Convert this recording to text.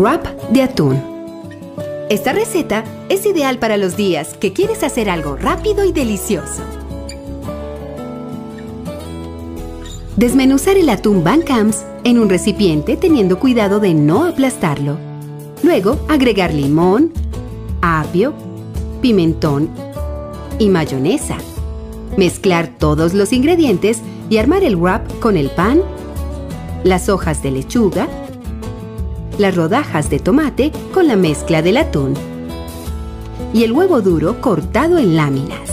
Wrap de atún. Esta receta es ideal para los días que quieres hacer algo rápido y delicioso. Desmenuzar el atún Van Camps en un recipiente teniendo cuidado de no aplastarlo. Luego agregar limón, apio, pimentón y mayonesa. Mezclar todos los ingredientes y armar el wrap con el pan, las hojas de lechuga, las rodajas de tomate con la mezcla del atún y el huevo duro cortado en láminas.